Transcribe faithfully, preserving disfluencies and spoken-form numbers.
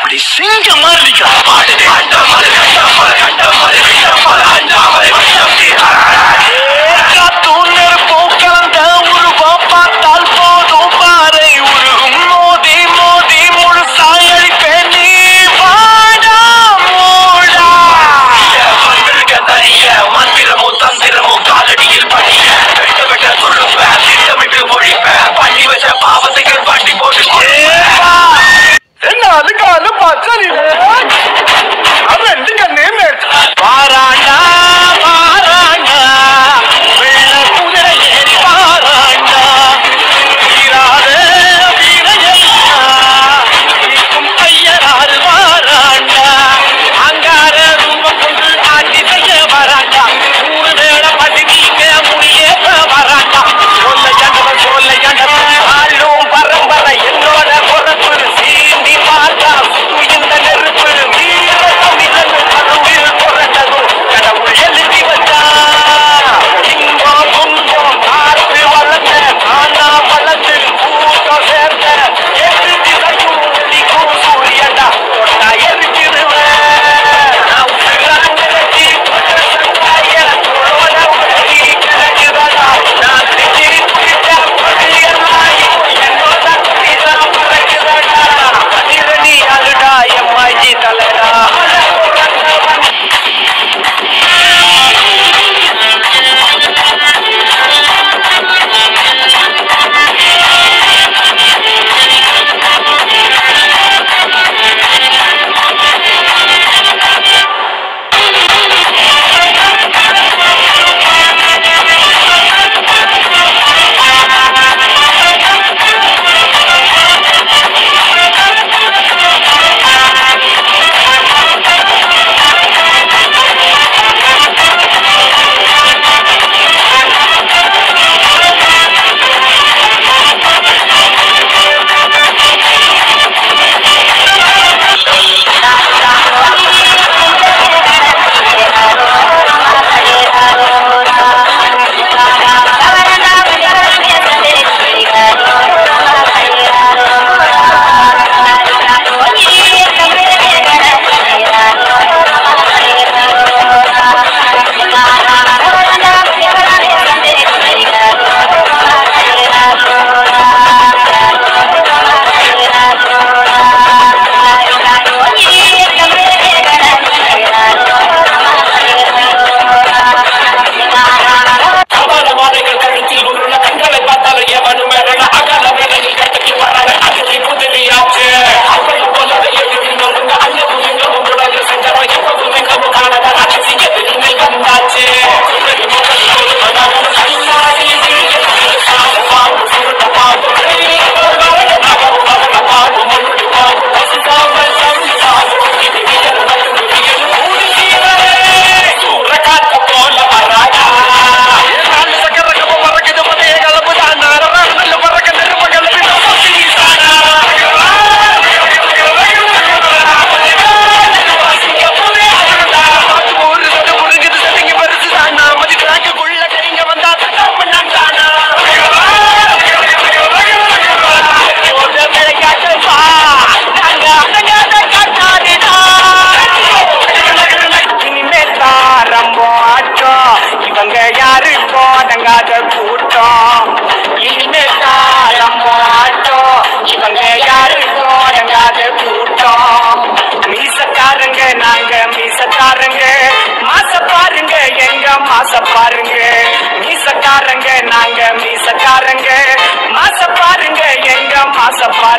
அப்படி சிங்க மாதிரி நிக்கிறான். தூணர் போக்கலந்த உருவம் பார்த்தால் போதும் பாறை உருகும். மோதி மோதி முழு சாயழிப்பே நீ வாடா மூடா. தனிய மந்திரமோ தந்திரமோ காலடியில் படிய வெட்ட வெட்ட சொல்லுவேன். திட்டமிட்டு ஒழிப்பேன். பண்ணி வச்ச பாவத்தைகள் பண்ணி போட்டு என்ன அதுக்கால பச்சரி ரெண்டு கண்ணே பாராண்டா பாராண்டா வெள்ள குதிரை ஏறி பாராண்டா வீராத வீரையா இருக்கும் ஐயனாறு வாராண்டா அங்கார ரூபம் கொண்டு ஆட்சி செய்ய வராண்டா. மூணு வேள பசி நீங்க முடியேற்ற வராண்டா. சொல்ல ஜண்டவன் சொல்ல ஜண்டவன் ஆளும் பரம்பரை என்னோட பொறப்பு சீண்டி பார்த்தா இந்த நெருப்பு வீர தமிழன் கடவுள் பொறந்ததும் கடவுள் எழுதி வச்சா. இன்பம் துன்பம் பார்த்து வளர்ந்த நானா வளர்ந்து கூட்டம் சேர்ந்த எட்டு திசையும் ஒளிக்கும் சூரியண்டா தொட்டா எரிச்சிருவேன். நான் உசுராங்க வச்சு தாய தொழோட உடனே கிடக்குதடா. நான் திச்சி குடிச்சா பழியனாய் என்னோட குடிதான் பறக்குதடா. அதிரணி அழுடா எம்மாஜி தலைடா. மாச பாருங்க மீசக்காரங்க நாங்க மீசக்காரங்க மாச பாருங்க எங்க மாச பாருங்க.